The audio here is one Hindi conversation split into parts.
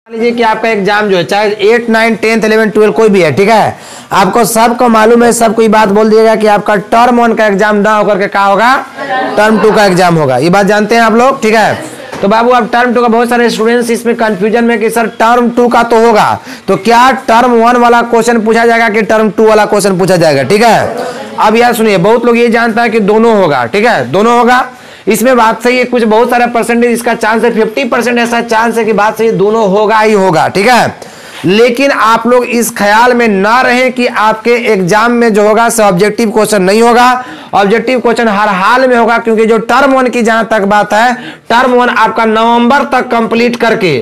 लीजिए कि आपका एग्जाम जो है चाहे 8, 9, 10, 11, 12 कोई भी है, ठीक है। आपको सबको मालूम है, सबको ये बात बोल दिएगा कि आपका टर्म 1 का एग्जाम ना होकर के क्या होगा, टर्म 2 का एग्जाम होगा। ये बात जानते हैं आप लोग, ठीक है। तो बाबू आप टर्म 2 का, बहुत सारे स्टूडेंट्स इसमें कंफ्यूजन में कि सर टर्म 2 का तो होगा, तो क्या टर्म 1 वाला क्वेश्चन पूछा जाएगा कि टर्म 2 वाला क्वेश्चन पूछा जाएगा, ठीक है। अब यार सुनिए, बहुत लोग ये जानता है कि दोनों होगा, ठीक है, दोनों होगा। इसमें बात सही है, कुछ बहुत सारा परसेंटेज इसका चांस है, 50% ऐसा चांस है कि बात सही, दोनों होगा ही होगा, ठीक है। लेकिन आप लोग इस ख्याल में ना रहें कि आपके एग्जाम में जो होगा सो ऑब्जेक्टिव क्वेश्चन नहीं होगा। ऑब्जेक्टिव क्वेश्चन हर हाल में होगा, क्योंकि जो टर्म 1 की जहां तक बात है, टर्म 1 आपका नवंबर तक कंप्लीट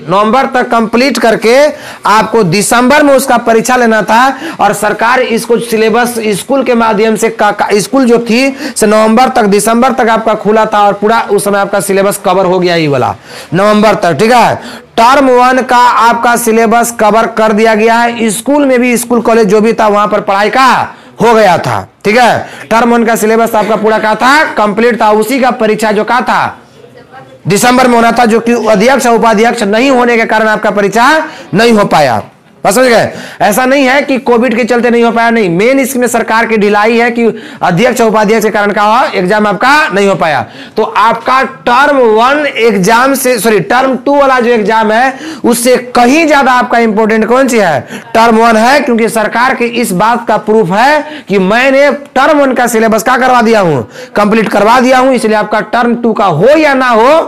करके आपको दिसंबर में उसका परीक्षा लेना था, और सरकार इसको सिलेबस स्कूल के माध्यम से स्कूल जो थी से नवंबर तक, दिसंबर तक आपका खुला था, और पूरा उस समय आपका सिलेबस कवर हो गया ये वाला नवंबर तक, ठीक है। टर्म 1 का आपका सिलेबस कवर कर दिया गया है, स्कूल में भी, स्कूल कॉलेज जो भी था वहां पर पढ़ाई का हो गया था, ठीक है। टर्म 1 का सिलेबस आपका पूरा का था, कंप्लीट था। उसी का परीक्षा जो का था दिसंबर में होना था, जो कि अध्यक्ष और उपाध्यक्ष नहीं होने के कारण आपका परीक्षा नहीं हो पाया। समझ गए। ऐसा नहीं है कि कोविड के चलते नहीं हो पाया, नहीं, मेन इसमें सरकार की ढिलाई है कि अध्यक्ष और उपाध्यक्ष के कारण का एग्जाम आपका नहीं हो पाया। तो आपका टर्म 1 एग्जाम से, सॉरी, टर्म 2 वाला जो एग्जाम है उससे कहीं ज्यादा आपका इंपॉर्टेंट कौन सी है, टर्म 1 है, क्योंकि सरकार की इस बात का प्रूफ है कि मैंने टर्म 1 का सिलेबस क्या करवा दिया हूं, कंप्लीट करवा दिया हूं। इसलिए आपका टर्म 2 का हो या ना हो,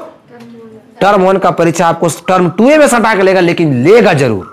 टर्म 1 का परीक्षा आपको टर्म 2 में सटा के लेगा, लेकिन लेगा जरूर।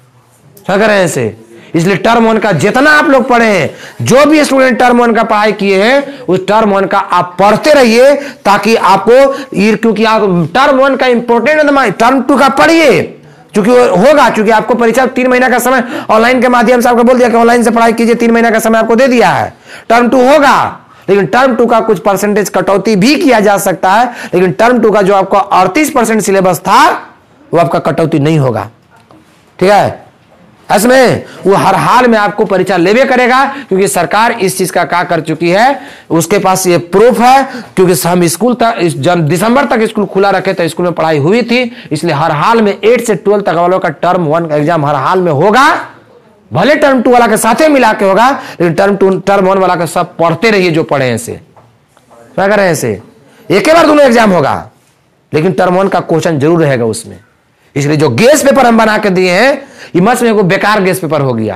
क्या कर रहे हैं इसे। इसलिए टर्म 1 का जितना आप लोग पढ़े हैं, जो भी स्टूडेंट टर्म 1 का पढ़ाई किए हैं, उस टर्म 1 का आप पढ़ते रहिए, ताकि आपको, क्योंकि आप टर्म 1 का इंपॉर्टेंट है, टर्म 2 का पढ़िए, क्योंकि होगा, क्योंकि आपको परीक्षा 3 महीना का समय ऑनलाइन के माध्यम से आपको बोल दिया कि ऑनलाइन से पढ़ाई कीजिए, 3 महीना का समय आपको दे दिया है। टर्म 2 होगा, लेकिन टर्म 2 का कुछ परसेंटेज कटौती भी किया जा सकता है, लेकिन टर्म 2 का जो आपका 38% सिलेबस था वो आपका कटौती नहीं होगा, ठीक है। इसमें वो हर हाल में आपको परीक्षा लेवे करेगा, क्योंकि सरकार इस चीज का क्या कर चुकी है, उसके पास ये प्रूफ है। क्योंकि हम स्कूल तक, दिसंबर तक स्कूल खुला रखे तो स्कूल में पढ़ाई हुई थी, इसलिए हर हाल में 8 से 12 तक वालों का टर्म 1 का एग्जाम हर हाल में होगा। भले टर्म 2 वाला के साथ मिला के होगा, लेकिन टर्म 1 वाला का सब पढ़ते रहिए, जो पढ़े हैं से, क्या कर रहे हैं से। एक ही बार दोनों एग्जाम होगा, लेकिन टर्म 1 का क्वेश्चन जरूर रहेगा उसमें। इसलिए जो गेस पेपर हम बना के दिए हैं, ये मत में को बेकार गेस पेपर हो गया,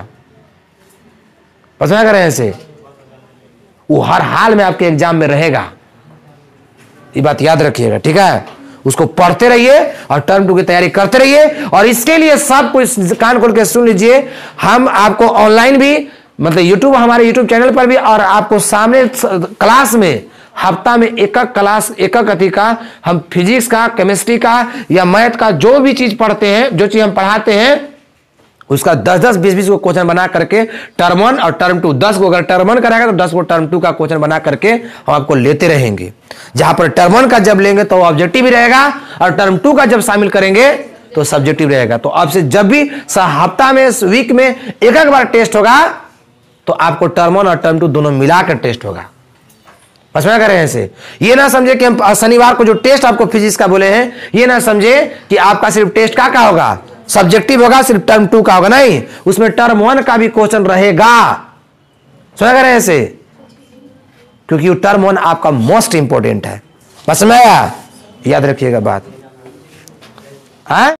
पसंद कर रहे हैं इसे, वो हर हाल में आपके एग्जाम में रहेगा, ये बात याद रखिएगा, ठीक है। उसको पढ़ते रहिए और टर्म 2 की तैयारी करते रहिए। और इसके लिए सब कुछ कान खोल के सुन लीजिए, हम आपको ऑनलाइन भी, मतलब यूट्यूब, हमारे यूट्यूब चैनल पर भी, और आपको सामने क्लास में हफ्ता में एक क्लास, एक अति का, हम फिजिक्स का, केमिस्ट्री का या मैथ का जो भी चीज पढ़ते हैं, जो चीज हम पढ़ाते हैं, उसका 10-10, 20-20 को क्वेश्चन बना करके टर्म 1 और टर्म 2, 10 को अगर टर्म 1 कराएगा तो 10 को टर्म 2 का क्वेश्चन बना करके हम आपको लेते रहेंगे। जहां पर टर्म 1 का जब लेंगे तो ऑब्जेक्टिव भी रहेगा, और टर्म 2 का जब शामिल करेंगे तो सब्जेक्टिव रहेगा। तो आपसे जब भी हफ्ता में, वीक में एक बार टेस्ट होगा, तो आपको टर्म 1 और टर्म 2 दोनों मिलाकर टेस्ट होगा। समझ कर रहे हैं इसे। ये ना समझे कि हम शनिवार को जो टेस्ट आपको फिजिक्स का बोले हैं, ये ना समझे कि आपका सिर्फ टेस्ट का होगा, सब्जेक्टिव होगा, सिर्फ टर्म 2 का होगा, नहीं, उसमें टर्म 1 का भी क्वेश्चन रहेगा। समझ कर रहे हैं इसे, क्योंकि टर्म 1 आपका मोस्ट इंपॉर्टेंट है। बस में याद रखिएगा बात, हाँ।